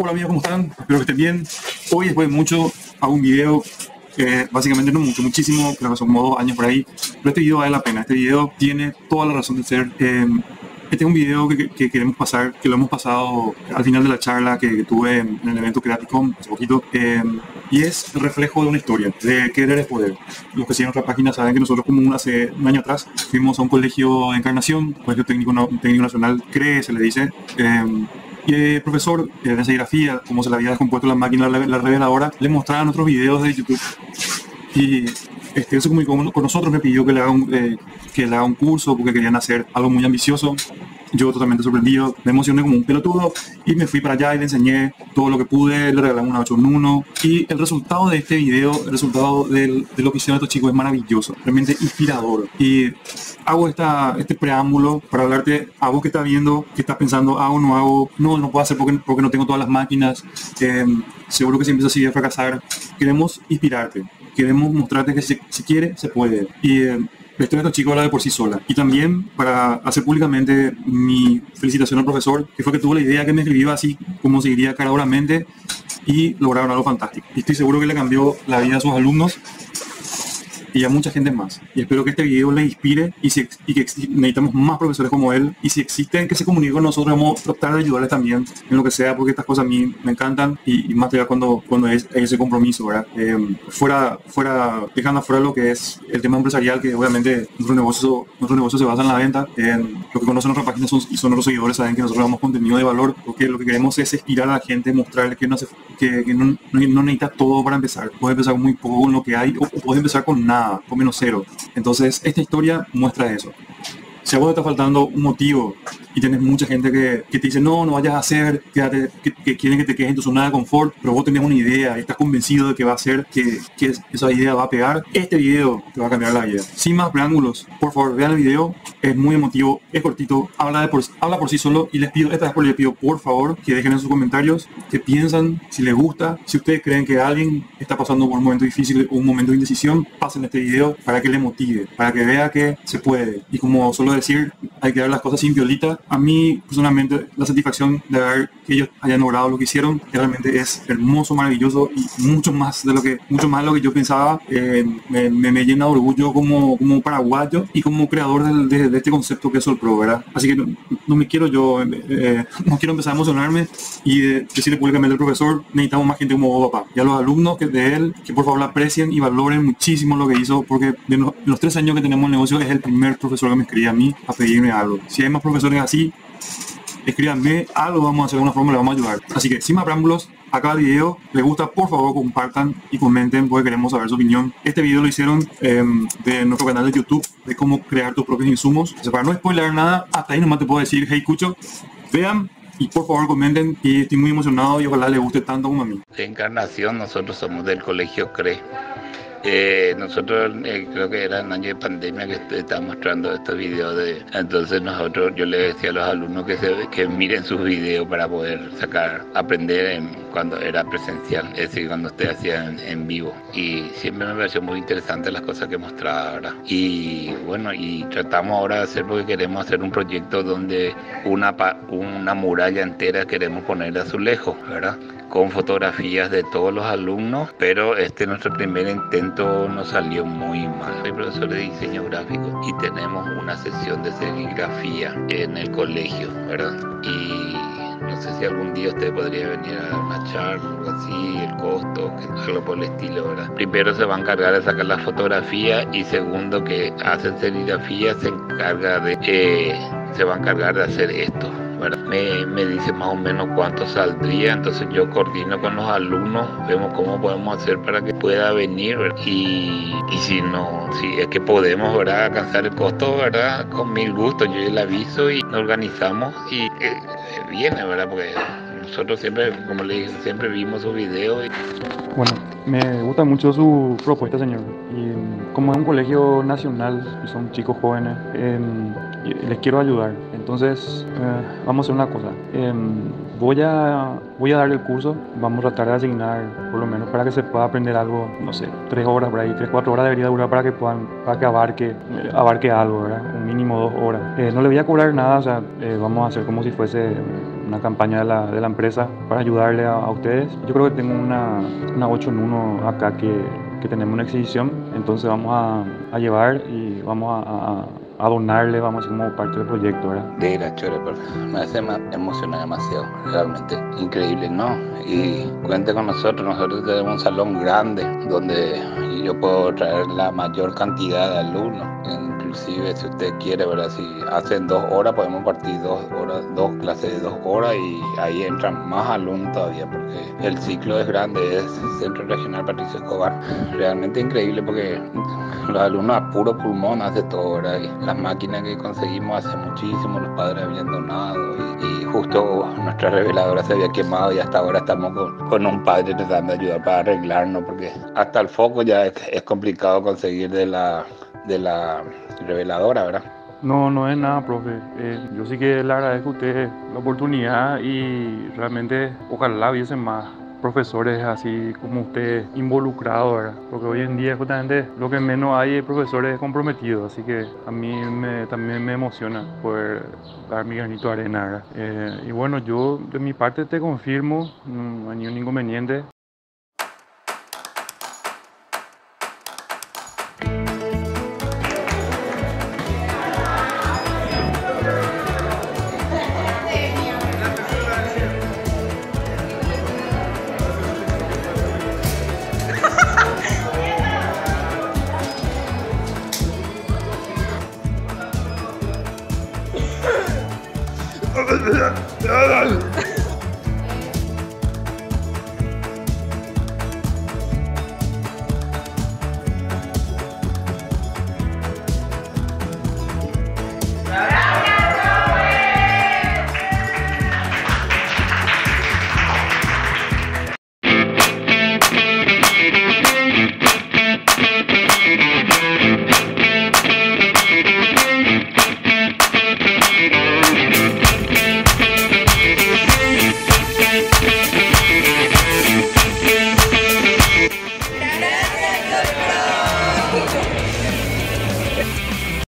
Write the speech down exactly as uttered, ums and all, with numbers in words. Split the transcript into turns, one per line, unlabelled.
Hola amigos, ¿cómo están? Espero que estén bien. Hoy, después de mucho, hago un video que básicamente no mucho, muchísimo, creo que son como dos años por ahí, pero este video vale la pena. Este video tiene toda la razón de ser. Eh, este es un video que, que queremos pasar, que lo hemos pasado al final de la charla que, que tuve en, en el evento Creaticom hace poquito, eh, y es el reflejo de una historia, de querer es poder. Los que siguen nuestra página saben que nosotros, como un, hace un año atrás, fuimos a un colegio de Encarnación, Colegio Técnico, no, Técnico Nacional, CREE se le dice, eh, y el profesor de serigrafía, como se le había descompuesto la máquina, la, la reveladora, le mostraba otros videos de YouTube. Y este, eso comunicó con nosotros, me pidió que le, haga un, eh, que le haga un curso porque querían hacer algo muy ambicioso. Yo totalmente sorprendido, me emocioné como un pelotudo y me fui para allá y le enseñé todo lo que pude, le regalamos una ocho en uno. Y el resultado de este video, el resultado del, de lo que hicieron estos chicos es maravilloso, realmente inspirador. Y hago esta, este preámbulo para hablarte a vos que estás viendo, que estás pensando, hago o no hago, no, no puedo hacer porque, porque no tengo todas las máquinas, eh, seguro que si empiezas así a fracasar. Queremos inspirarte, queremos mostrarte que si, si quiere, se puede. Y eh, la historia de estos chicos habla de por sí sola. Y también para hacer públicamente mi felicitación al profesor, que fue que tuvo la idea que me escribió así como se diría caraduramente, y lograron algo fantástico. Y estoy seguro que le cambió la vida a sus alumnos y a mucha gente más. Y espero que este video les inspire y, si, y que necesitamos más profesores como él. Y si existen, que se comuniquen con nosotros, vamos a tratar de ayudarles también en lo que sea, porque estas cosas a mí me encantan y, y más todavía cuando, cuando es ese compromiso, ¿verdad? Eh, fuera, fuera, dejando afuera lo que es el tema empresarial, que obviamente nuestro negocio, nuestro negocio se basa en la venta. Eh, lo que conocen nuestra página son, y son nuestros seguidores, saben que nosotros damos contenido de valor, porque lo que queremos es inspirar a la gente, mostrarles que no, se, que, que no, no, no necesitas todo para empezar. Puedes empezar con muy poco con lo que hay, o, o puedes empezar con nada, con menos cero. Entonces esta historia muestra eso. Si a vos te está faltando un motivo y tienes mucha gente que, que te dice no, no vayas a hacer, quédate, que, que quieren que te quedes en tu zona de confort, pero vos tenés una idea y estás convencido de que va a ser, que, que esa idea va a pegar, este video te va a cambiar la vida. Sin más preámbulos, por favor vean el video, es muy emotivo, es cortito, habla, de por, habla por sí solo, y les pido, esta vez por les pido por favor que dejen en sus comentarios qué piensan, si les gusta, si ustedes creen que alguien está pasando por un momento difícil o un momento de indecisión, pasen este video para que le motive, para que vea que se puede. Y como solo decir, hay que ver las cosas sin violita. A mí personalmente la satisfacción de ver que ellos hayan logrado lo que hicieron que realmente es hermoso, maravilloso y mucho más de lo que mucho más de lo que yo pensaba. Eh, me, me, me llena de orgullo como, como paraguayo y como creador de, de, de este concepto que es Solpro, ¿verdad? Así que no, no me quiero yo eh, no quiero empezar a emocionarme y de, decirle públicamente al profesor, necesitamos más gente como vos, papá, y a los alumnos que de él, que por favor la aprecien y valoren muchísimo lo que hizo, porque de los, de los tres años que tenemos el negocio es el primer profesor que me escribía a mí a pedirme algo. Si hay más profesores así, escríbanme, algo vamos a hacer de alguna forma, le vamos a ayudar. Así que sin más preámbulos, acá el video, les gusta, por favor compartan y comenten porque queremos saber su opinión. Este video lo hicieron eh, de nuestro canal de YouTube, de cómo crear tus propios insumos. O sea, para no spoiler nada, hasta ahí nomás te puedo decir, hey Cucho, vean y por favor comenten, y estoy muy emocionado y ojalá les guste tanto como a mí.
De Encarnación, nosotros somos del colegio CREE. Eh, nosotros eh, creo que era el año de pandemia que estaba mostrando estos videos de, entonces nosotros, yo le decía a los alumnos que, se, que miren sus videos para poder sacar, aprender en, cuando era presencial, es decir, cuando usted hacía en, en vivo, y siempre me pareció muy interesante las cosas que mostraba ahora. Y bueno, y tratamos ahora de hacer, porque queremos hacer un proyecto donde una, una muralla entera queremos poner de azulejo, ¿verdad?, con fotografías de todos los alumnos, pero este nuestro primer intento nos salió muy mal. Soy profesor de diseño gráfico y tenemos una sesión de serigrafía en el colegio, ¿verdad? Y no sé si algún día usted podría venir a una charla o algo así, el costo, algo por el estilo, ¿verdad? Primero se va a encargar de sacar la fotografía y segundo, que hacen serigrafía, se encarga de, eh, se va a encargar de hacer esto. Me, me dice más o menos cuánto saldría, entonces yo coordino con los alumnos, vemos cómo podemos hacer para que pueda venir, ¿verdad? y, y si no, si es que podemos, ¿verdad?, alcanzar el costo, ¿verdad?, con mil gustos, yo le aviso y nos organizamos y eh, viene, ¿verdad?, porque nosotros siempre, como le dije, siempre vimos sus videos. Y...
Bueno, me gusta mucho su propuesta, señor, y como es un colegio nacional y son chicos jóvenes, eh, les quiero ayudar. Entonces, eh, vamos a hacer una cosa. Eh, voy a voy a dar el curso. Vamos a tratar de asignar, por lo menos para que se pueda aprender algo, no sé, tres horas por ahí, tres, cuatro horas debería durar para que puedan, para que abarque, eh, abarque algo, ¿verdad? Un mínimo dos horas. Eh, no le voy a cobrar nada, o sea, eh, vamos a hacer como si fuese una campaña de la, de la empresa para ayudarle a, a ustedes. Yo creo que tengo una, una ocho en uno acá que, que tenemos una exhibición, entonces vamos a, a llevar y vamos a, a a donarle, vamos a ser como parte del proyecto, ¿verdad?
De la chore, me hace emocionar demasiado, realmente increíble, ¿no? Y cuente con nosotros, nosotros tenemos un salón grande donde yo puedo traer la mayor cantidad de alumnos, inclusive si usted quiere, ¿verdad? Si hacen dos horas, podemos partir dos horas, dos clases de dos horas y ahí entran más alumnos todavía, porque el ciclo es grande, es Centro Regional Patricio Escobar, realmente increíble porque los alumnos a puro pulmón hacen todo, ¿verdad? Y las máquinas que conseguimos hace muchísimo, los padres habían donado y, y justo nuestra reveladora se había quemado y hasta ahora estamos con, con un padre tratando de ayudar para arreglarnos porque hasta el foco ya es, es complicado conseguir de la, de la reveladora, ¿verdad?
No, no es nada, profe. Eh, yo sí que le agradezco a usted la oportunidad y realmente ojalá hubiesen más profesores así como usted involucrados, ¿verdad? Porque hoy en día justamente lo que menos hay es profesores comprometidos, así que a mí me, también me emociona poder dar mi granito de arena, ¿verdad? Eh, y bueno, yo de mi parte te confirmo, no hay ningún inconveniente.
Oh,